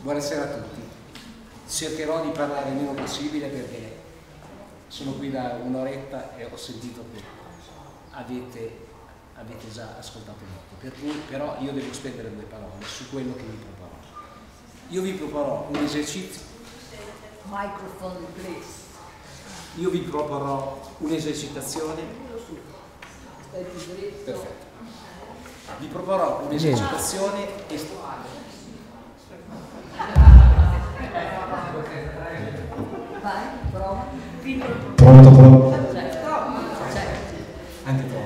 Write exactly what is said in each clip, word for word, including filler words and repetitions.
Buonasera a tutti. Cercherò di parlare il meno possibile perché sono qui da un'oretta e ho sentito che avete, avete già ascoltato molto, per cui però io devo spendere due parole su quello che vi proporrò. Io vi proporrò un esercizio. Microphone, please. Io vi proporrò un'esercitazione. Perfetto. Vi proporrò un'esercitazione Vai, prova. Pronto, pronto. anche prova.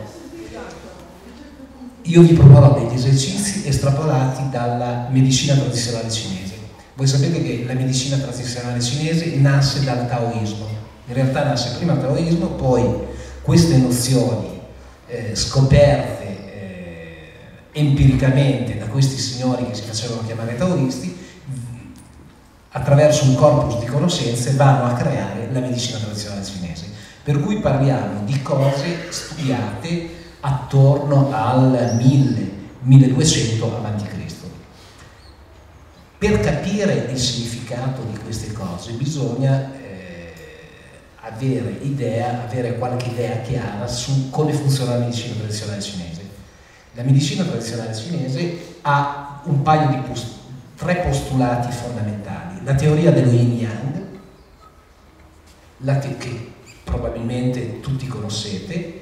Io vi proporrò degli esercizi estrapolati dalla medicina tradizionale cinese. Voi sapete che la medicina tradizionale cinese nasce dal taoismo. In realtà nasce prima il taoismo, poi queste nozioni eh, scoperte eh, empiricamente da questi signori che si facevano chiamare taoisti, attraverso un corpus di conoscenze vanno a creare la medicina tradizionale cinese. Per cui parliamo di cose studiate attorno al mille milleduecento avanti Cristo. Per capire il significato di queste cose bisogna eh, avere idea, avere qualche idea chiara su come funziona la medicina tradizionale cinese. La medicina tradizionale cinese ha un paio di post- tre postulati fondamentali. La teoria dello yin yang, la te- che probabilmente tutti conoscete, eh,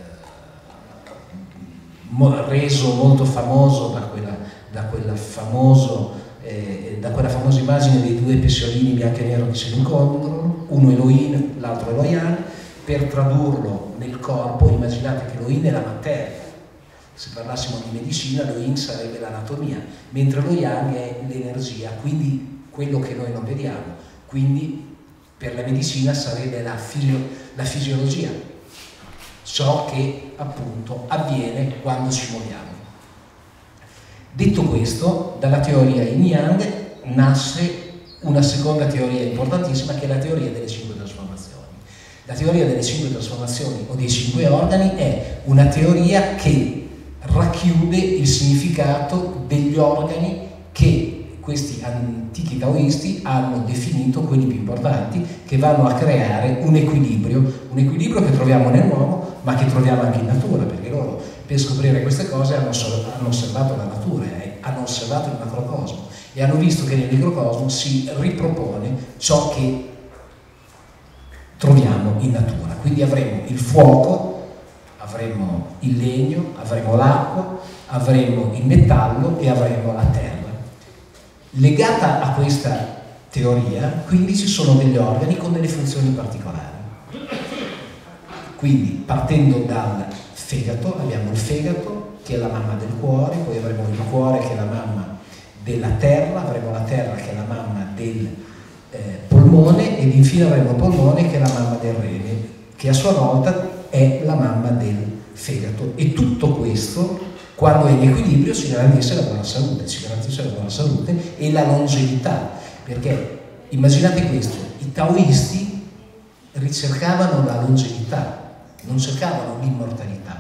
mo- reso molto famoso da quella, da quella famoso eh, da quella famosa immagine dei due pesciolini bianco e nero che si incontrano, uno è lo yin, l'altro è lo yang. Per tradurlo nel corpo, immaginate che lo yin è la materia. Se parlassimo di medicina, lo yin sarebbe l'anatomia, mentre lo yang è l'energia, quindi quello che noi non vediamo. Quindi per la medicina sarebbe la, fisio- la fisiologia, ciò che appunto avviene quando ci muoviamo. Detto questo, dalla teoria yin yang nasce una seconda teoria importantissima, che è la teoria delle cinque trasformazioni. La teoria delle cinque trasformazioni o dei cinque organi è una teoria che racchiude il significato degli organi che questi antichi taoisti hanno definito quelli più importanti, che vanno a creare un equilibrio, un equilibrio che troviamo nell'uomo, ma che troviamo anche in natura, perché loro per scoprire queste cose hanno, hanno osservato la natura, eh, hanno osservato il macrocosmo e hanno visto che nel microcosmo si ripropone ciò che troviamo in natura. Quindi avremo il fuoco, avremo il legno, avremo l'acqua, avremo il metallo e avremo la terra. Legata a questa teoria, quindi ci sono degli organi con delle funzioni particolari. Quindi, partendo dal fegato, abbiamo il fegato che è la mamma del cuore, poi avremo il cuore che è la mamma della terra, avremo la terra che è la mamma del eh, polmone ed infine avremo il polmone che è la mamma del rene, che a sua volta è la mamma del fegato. E tutto questo, quando è in equilibrio, ci garantisce la buona salute, ci garantisce la buona salute e la longevità, perché immaginate questo, i taoisti ricercavano la longevità, non cercavano l'immortalità.